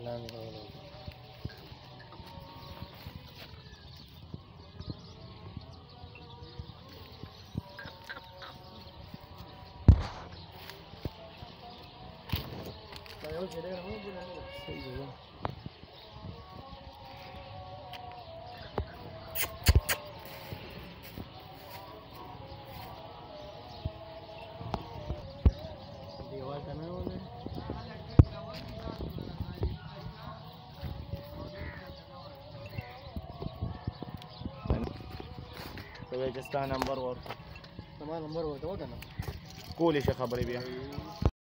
تو چې ستا نمبر ورکړه زما نمبر ورته وکنه کولی شي خبرې بیا